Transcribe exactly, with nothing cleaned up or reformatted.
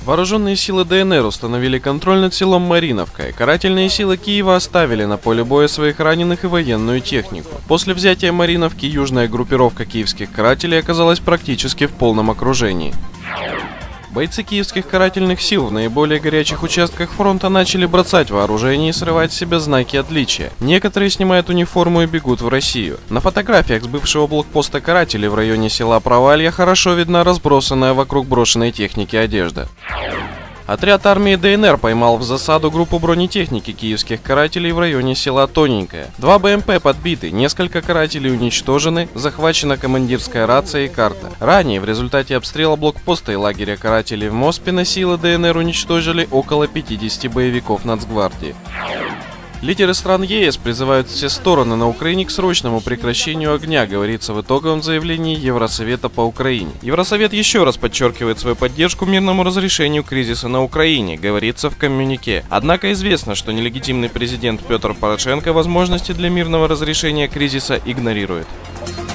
Вооруженные силы ДНР установили контроль над селом Мариновка, и карательные силы Киева оставили на поле боя своих раненых и военную технику. После взятия Мариновки южная группировка киевских карателей оказалась практически в полном окружении. Бойцы киевских карательных сил в наиболее горячих участках фронта начали бросать вооружение и срывать с себя знаки отличия. Некоторые снимают униформу и бегут в Россию. На фотографиях с бывшего блокпоста карателей в районе села Провалья хорошо видна разбросанная вокруг брошенной техники одежда. Отряд армии ДНР поймал в засаду группу бронетехники киевских карателей в районе села Тоненькое. Два БМП подбиты, несколько карателей уничтожены, захвачена командирская рация и карта. Ранее в результате обстрела блокпоста и лагеря карателей в Моспино силы ДНР уничтожили около пятидесяти боевиков Нацгвардии. Лидеры стран ЕС призывают все стороны на Украине к срочному прекращению огня, говорится в итоговом заявлении Евросовета по Украине. Евросовет еще раз подчеркивает свою поддержку мирному разрешению кризиса на Украине, говорится в коммюнике. Однако известно, что нелегитимный президент Петр Порошенко возможности для мирного разрешения кризиса игнорирует.